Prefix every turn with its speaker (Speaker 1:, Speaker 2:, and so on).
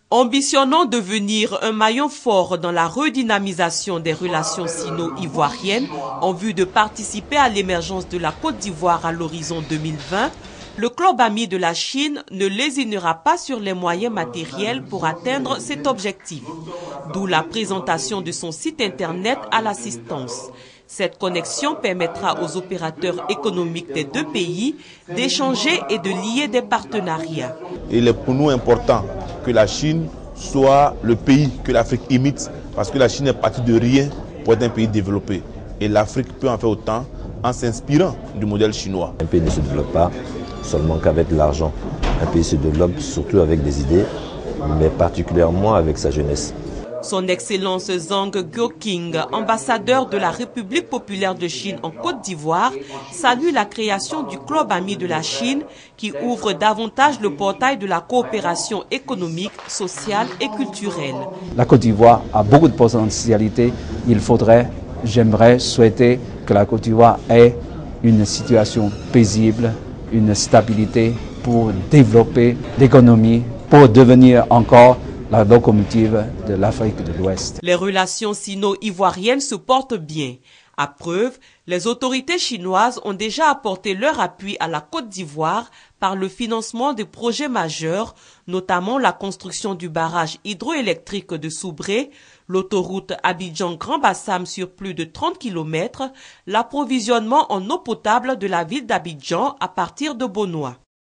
Speaker 1: Ambitionnant devenir un maillon fort dans la redynamisation des relations sino-ivoiriennes en vue de participer à l'émergence de la Côte d'Ivoire à l'horizon 2020, le club ami de la Chine ne lésinera pas sur les moyens matériels pour atteindre cet objectif. D'où la présentation de son site internet à l'assistance. Cette connexion permettra aux opérateurs économiques des deux pays d'échanger et de lier des partenariats.
Speaker 2: Il est pour nous important que la Chine soit le pays que l'Afrique imite, parce que la Chine est partie de rien pour être un pays développé. Et l'Afrique peut en faire autant en s'inspirant du modèle chinois.
Speaker 3: Un pays ne se développe pas seulement qu'avec de l'argent. Un pays se développe surtout avec des idées, mais particulièrement avec sa jeunesse.
Speaker 1: Son Excellence Zhang Guoqing, ambassadeur de la République populaire de Chine en Côte d'Ivoire, salue la création du club ami de la Chine qui ouvre davantage le portail de la coopération économique, sociale et culturelle.
Speaker 4: La Côte d'Ivoire a beaucoup de potentialités. J'aimerais souhaiter que la Côte d'Ivoire ait une situation paisible, une stabilité pour développer l'économie, pour devenir encore la locomotive de l'Afrique de l'Ouest.
Speaker 1: Les relations sino-ivoiriennes se portent bien. À preuve, les autorités chinoises ont déjà apporté leur appui à la Côte d'Ivoire par le financement de projets majeurs, notamment la construction du barrage hydroélectrique de Soubré, l'autoroute Abidjan-Grand Bassam sur plus de 30 km, l'approvisionnement en eau potable de la ville d'Abidjan à partir de Bonois.